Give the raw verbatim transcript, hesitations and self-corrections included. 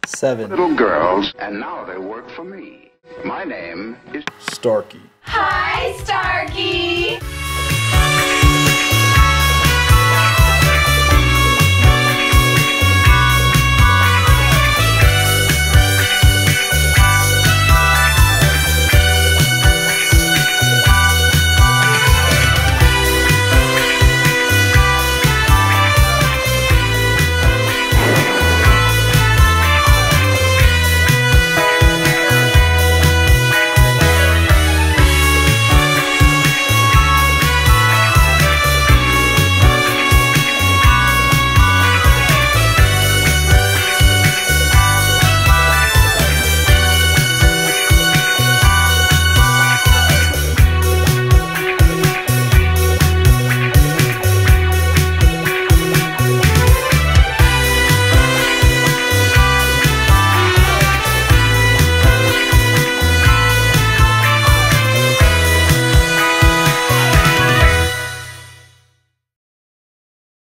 Seven. Little girls, and now they work for me. My name is Starkey. Hi, Starkey!